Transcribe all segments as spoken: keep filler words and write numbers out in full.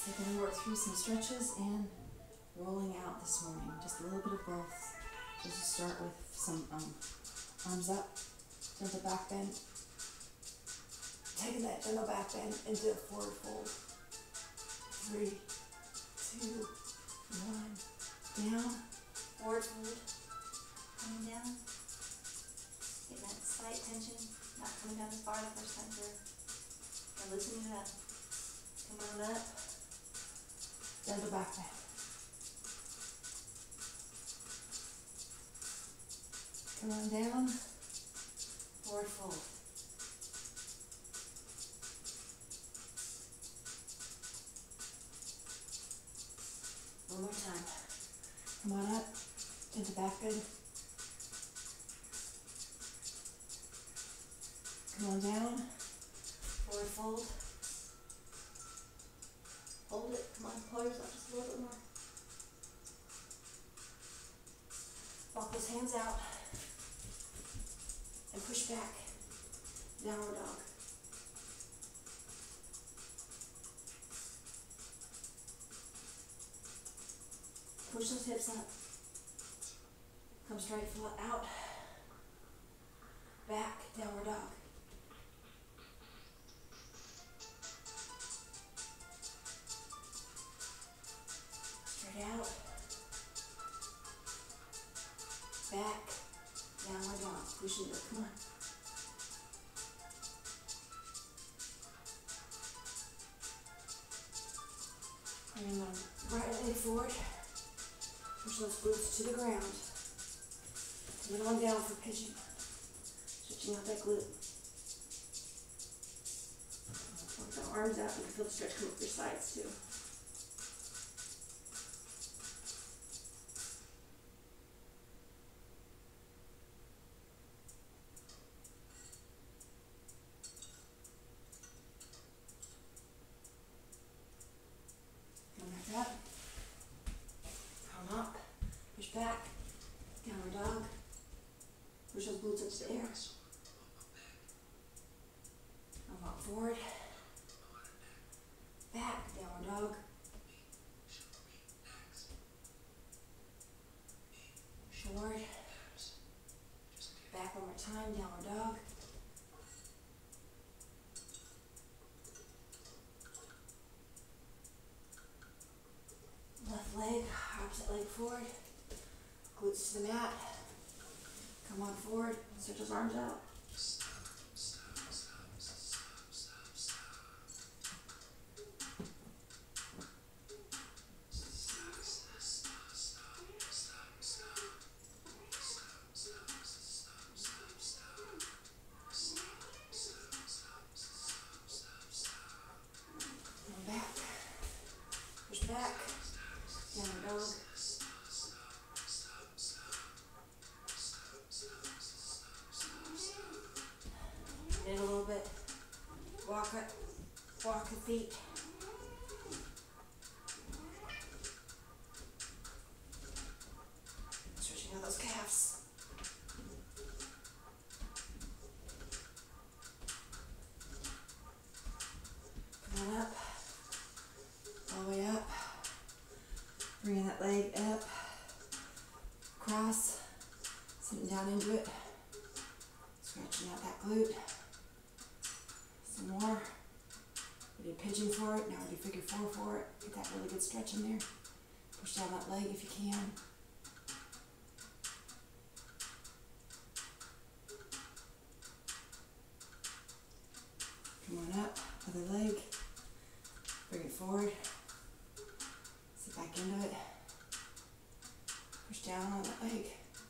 So we're going to work through some stretches and rolling out this morning. Just a little bit of both. So just start with some um, arms up, gentle back bend. Taking that gentle back bend into a forward fold. Three, two, one. Down, forward fold. Coming down. Getting that slight tension, not coming down as far the first time through. And loosening it up. Come on up. Gentle back bend. Come on down. Forward fold. One more time. Come on up. Gentle back bend. Come on down. Forward fold. Hold it. Come on, pull yourself just a little bit more. Walk those hands out. And push back. Downward dog. Push those hips up. Come straight foot out. Back, downward dog. Straight out. Back, downward dog. Push it up, come on. Bring the right leg forward. Push those glutes to the ground. Come on down for pigeon. Stretching out that glute. Work the arms out. You can feel the stretch come up your sides too. Come back up. Come up. Push back. Downward dog. Push those glutes up to the air. Now walk forward. Back, downward dog. Forward. Back one more time, downward dog. Left leg, opposite leg forward. Glutes to the mat. Come on forward, stretch those arms out. And back. Push back. Downward dog. In a little bit. Walk it. Walk the feet. Stretching out those calves. Come on up. All the way up. Bringing that leg up. Cross. Sitting down into it. Stretching out that glute. Some more. We did pigeon for it. Now we do figure four for it. Get that really good stretch in there. Push down that leg if you can. Come on up. Other leg. Bring it forward. Sit back into it. Push down on that leg.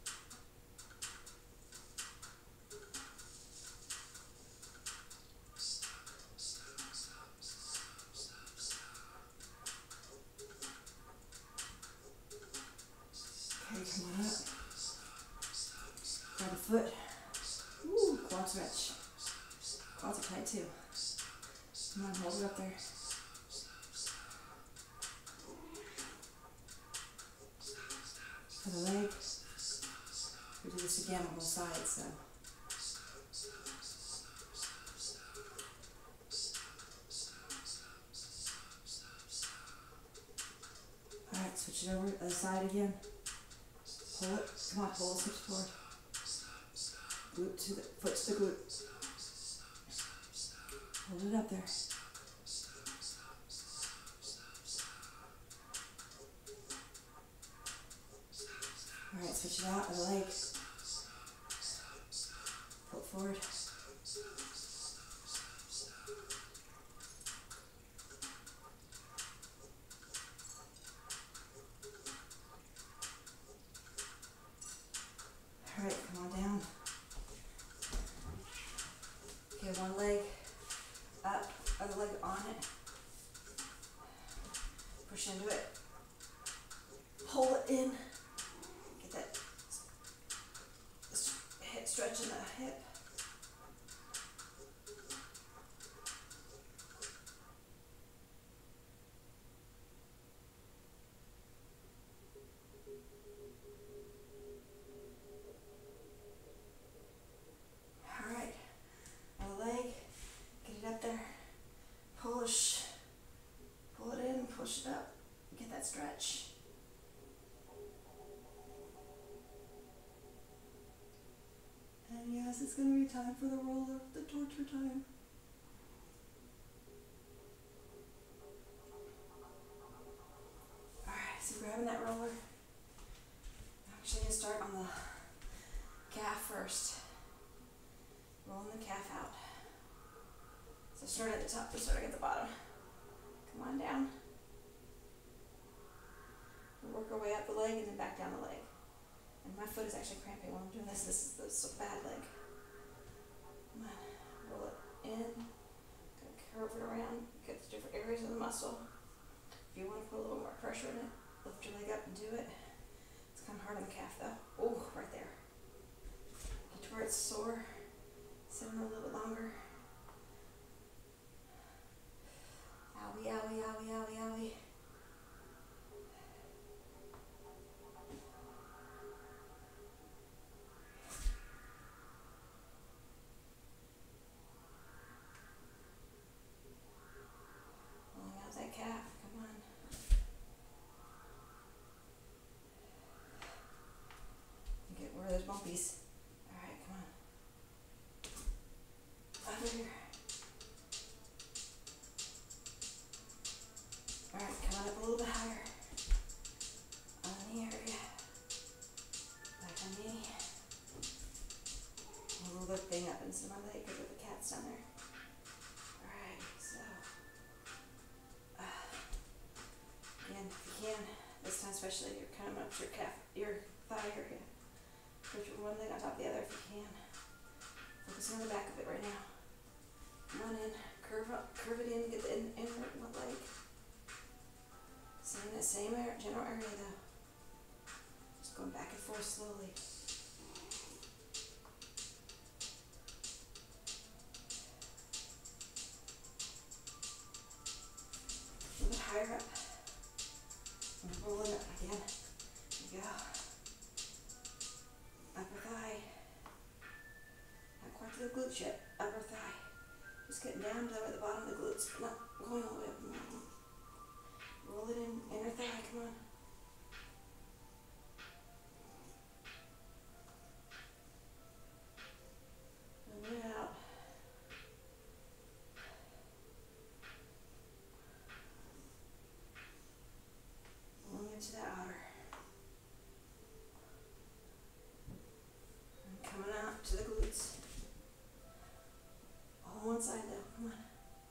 Okay, come on up. Grab a foot. Ooh, quad stretch. Quads are tight too. Come on, hold it up there. For the leg, we do this again on both sides, so. Alright, switch it over, other side again. Pull it, come on, pull, switch forward. Glute to the, foot to the glute. Hold it up there. Alright, switch it out, other leg. Pull it forward. Alright, come on down. Okay, one leg up, other leg on it. Push into it. Pull it in. Get that hip stretch in the hip. Alright, other leg, get it up there, push, pull it in, push it up, get that stretch. And yes, it's going to be time for the roller, the torture time. Alright, so grabbing that roller, I'm actually going to start on the calf first. Rolling the calf out. So start at the top, and starting at the bottom. Come on down. We'll work our way up the leg and then back down the leg. And my foot is actually cramping while I'm doing this. This is the so bad leg. Come on, roll it in. Gonna curve it around. Get the different areas of the muscle. If you want to put a little more pressure in it, lift your leg up and do it. It's kind of hard on the calf though. Oh, right there. Get to where it's sore. Sit in a little bit longer. Owie, owie, owie, owie, owie. Pulling out that calf, come on. Get rid of those bumpies. Alright, come on. Under here. Alright, come on up a little bit higher. On the knee area. Back on the knee. A little bit thing up into my leg because of the cat's down there. Alright, so. Uh, again, if you can, this time especially, you're coming up to your calf, your thigh area. Put your one leg on top of the other if you can. Focus on the back of it right now. Come on in, curve up, curve it in, get the in, inward one leg. Same that same area, general area though. Just going back and forth slowly. A little bit higher up. And roll it up again. There you go. Upper thigh. Not quite to the glute yet. Upper thigh. Just getting down to the bottom of the glutes, but not going all the way up. Roll it in, inner thigh, come on. And it out. Rolling into that outer. And coming out to the glutes. All on one side though, come on.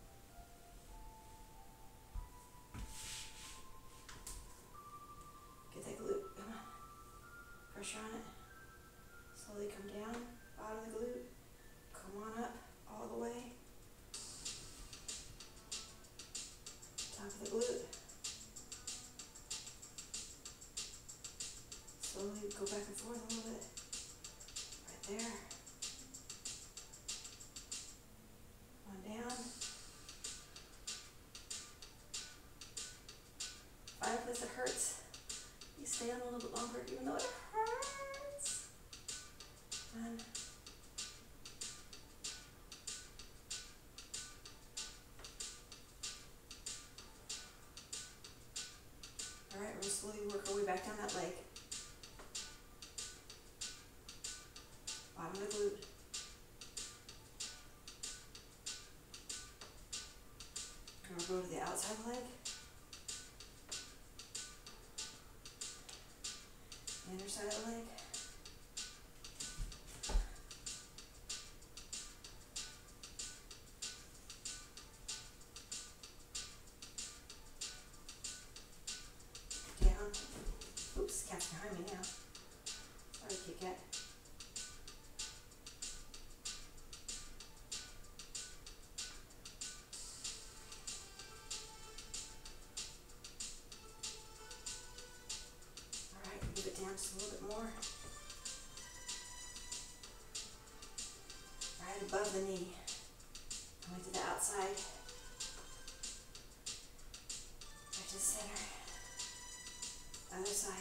Get that glute, come on. Pressure on it. Slowly come down, bottom of the glute. Come on up, all the way. Top of the glute. Slowly go back and forth a little bit. Right there. On down. Find a place that hurts. You stay on a little bit longer even though it hurts. And alright, we're slowly work our way back down that leg. Bottom of the glute. And we'll go to the outside leg. The inner side of the leg. Down. Oops, cat's behind me now. Sorry, Kit Kat. Alright, move it down just a little bit more. Right above the knee. Coming to the outside. Back to the center. Other side.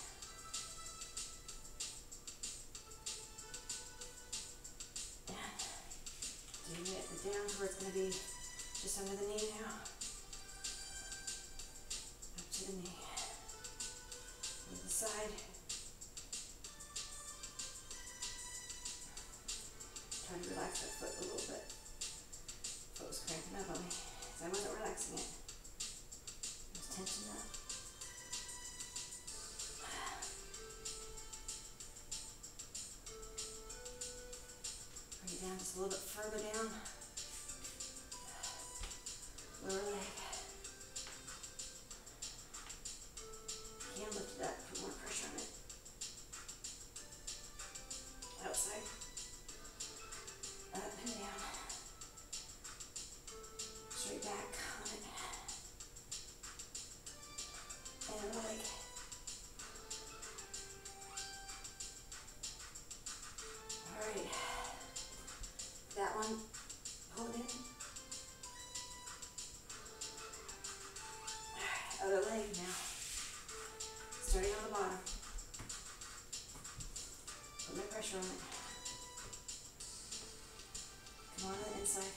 And doing it down to where it's going to be just under the knee now. Up to the knee. Move the side. Try to relax that foot a little bit. Foot was cramping up on me, so I wasn't relaxing it. I was tensioning up. Bring it down just a little bit further down. Lower leg. Can lift it up, put more pressure on it. Outside. Up and down. Straight back on it. And leg. Alright. That one, hold it in. Other leg now. Starting on the bottom. Put my pressure on it. Come on to the inside.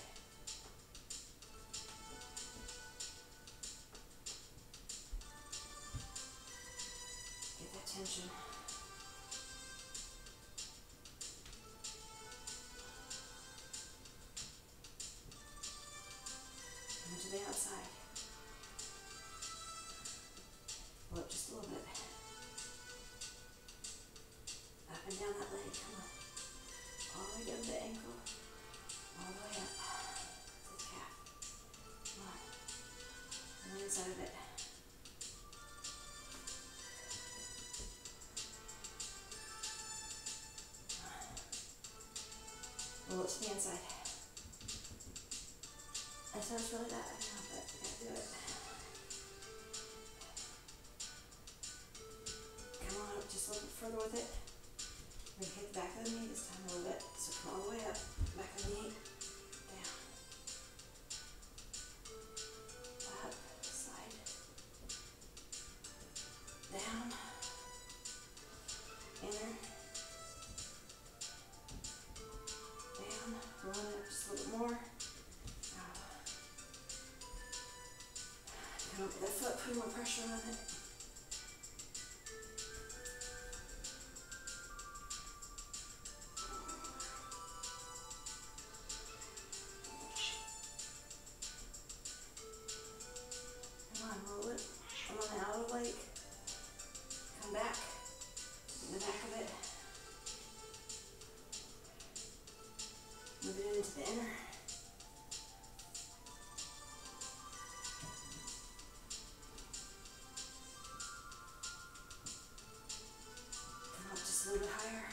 Get that tension. Come to the outside. Pull up just a little bit. Up and down that leg, come on. All the way down to the ankle. All the way up to the calf. Come on. On the inside of it. Roll it to the inside. That sounds really bad, I know, but I gotta do it. Come on up just a little bit further with it. We're gonna hit the back of the knee this time a little bit. So come all the way up, back of the knee, down. Up, side. Down. Inner. Down. Rolling it up just a little bit more. Come up with that foot, put more pressure on it. Come on, roll it. Come on the outer leg. Come back. In the back of it. Move it into the inner. A little bit higher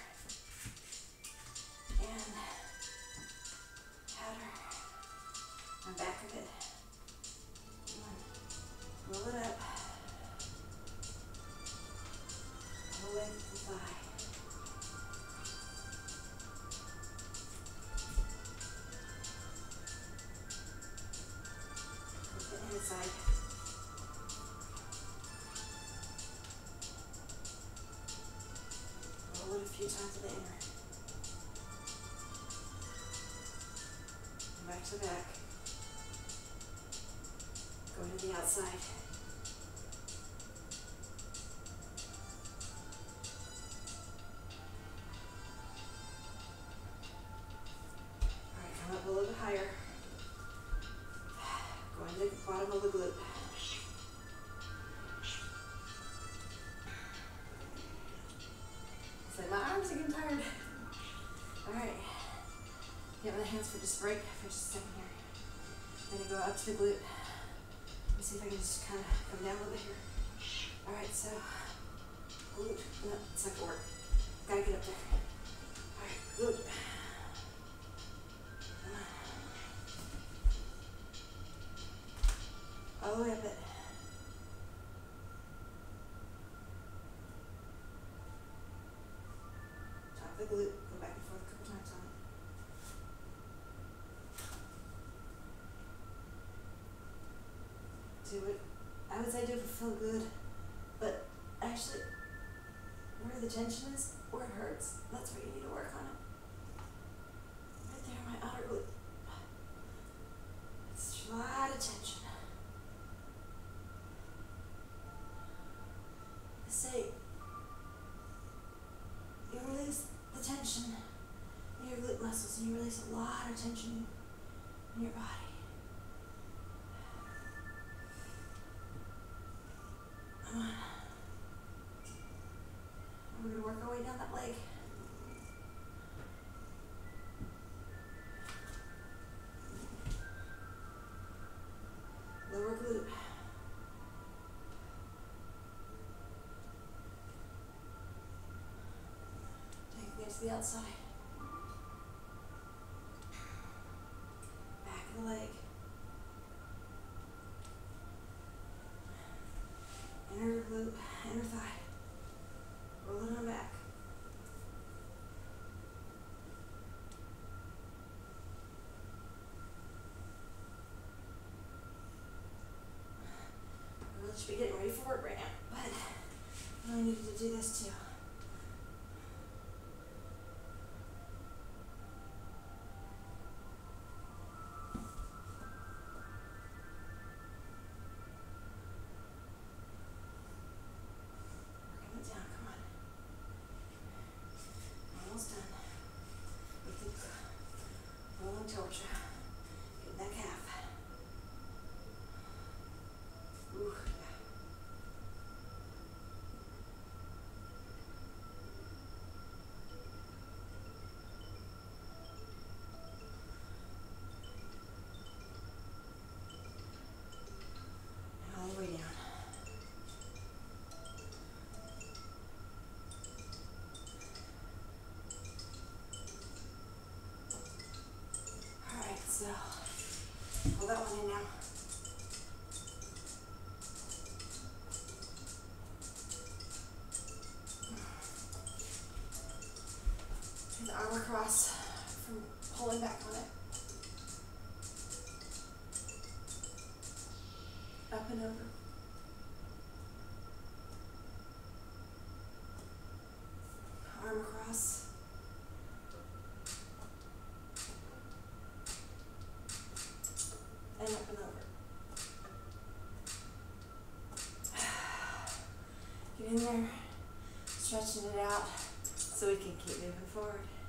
and outer on back of it. Come on. Roll it up. All the way to the thigh. Go to the inside. Roll it a few times to the inner. And back to the back. Going to the outside. glute. So my arms are getting tired. Alright. Get my hands for just a break for just a second here. Then go up to the glute. Let me see if I can just kind of come down a little bit here. Alright, so glute. No, it's not gonna work. Gotta get up there. Alright, glute. All the way up it. Top the glute, go back and forth a couple times on it. Do it. I would say do it to feel good, but actually, where the tension is, where it hurts, that's where you need to work on it. Right there, my outer glute. It's a lot of tension. Say, you release the tension in your glute muscles and you release a lot of tension in your body. Come on. We're going to work our way down that leg. Lower glute. To the outside. Back of the leg. Inner glute, inner thigh. Roll it on back. I really should be getting ready for work right now, but I really needed to do this too. Torture. Get that calf. Ooh, yeah. All the way down. So, pull that one in now. Do the arm across from pulling back on it. Up and over. Arm across. And up and over. Get in there, stretching it out so we can keep moving forward.